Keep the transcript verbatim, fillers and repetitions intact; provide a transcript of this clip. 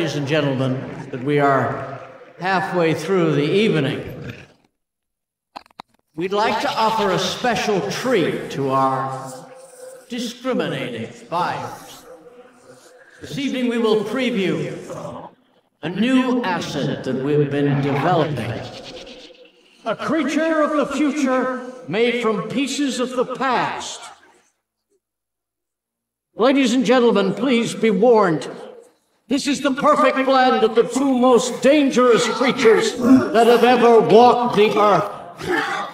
ladies and gentlemen, that we are halfway through the evening, we'd like to offer a special treat to our discriminating buyers. This evening we will preview a new asset that we've been developing. A creature of the future made from pieces of the past. Ladies and gentlemen, please be warned. This is the perfect blend of the two most dangerous creatures that have ever walked the earth.